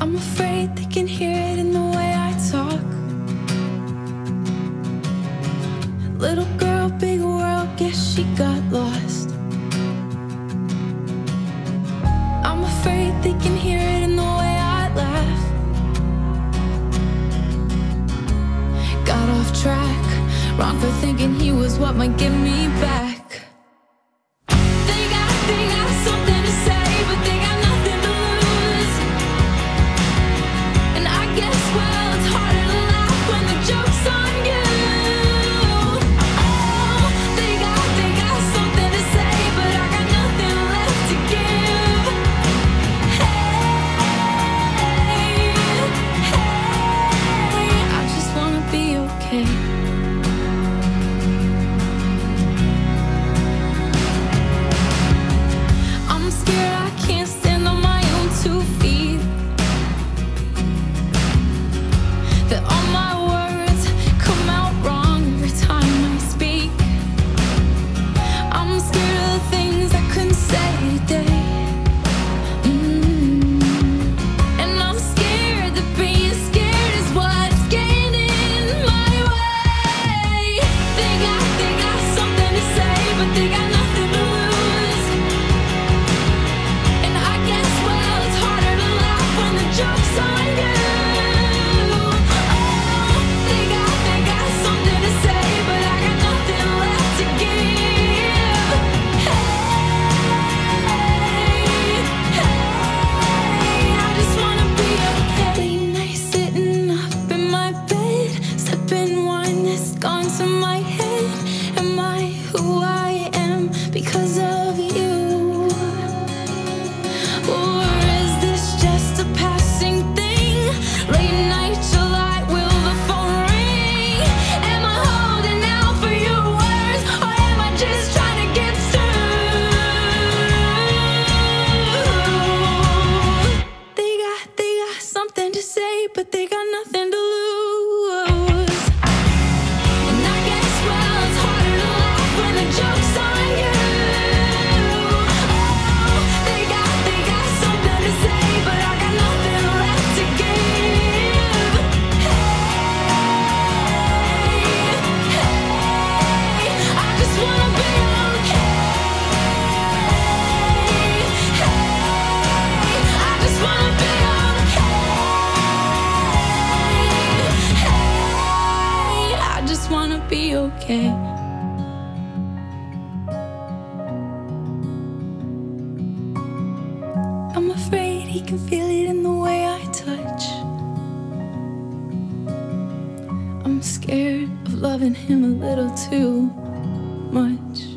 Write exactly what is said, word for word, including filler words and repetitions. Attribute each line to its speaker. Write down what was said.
Speaker 1: I'm afraid they can hear it in the way I talk. Little girl, big world, guess she got lost. I'm afraid they can hear it in the way I laugh. Got off track, wrong for thinking he was what might get me back. They got, they got something to say, but they got nothing to lose. And I guess, well, it's harder to laugh when the joke's on you. Oh, they got, they got something to say, but I got nothing left to give. Hey, hey, I just wanna be okay. I'm scared I can't stand on my own two feet, that all my words come out wrong every time I speak. I'm scared of the things I couldn't say today. Mm. And I'm scared that being scared is what's getting in my way. They got, they got something to say, but they got nothing to lose. And I guess, well, it's harder to laugh when the joke's on you. Oh, they got, they got something to say, but I got nothing left to give. Hey, hey, I just wanna be okay. Late night sitting up in my bed, sipping wine that's gone to my head. Am I who I am because of you? Or is this just a passing thing? Late night July, will the phone ring? Am I holding out for your words, or am I just trying to get through? They got, they got something to say, but they got nothing to lose. And I guess, well, it's harder to laugh when the joke's on you. Oh, they got, they got something to say, but I got nothing left to give. Hey, hey, I just wanna be okay. Hey, I just wanna be okay. Hey, I just wanna be okay. I'm afraid he can feel it in the way I touch. I'm scared of loving him a little too much.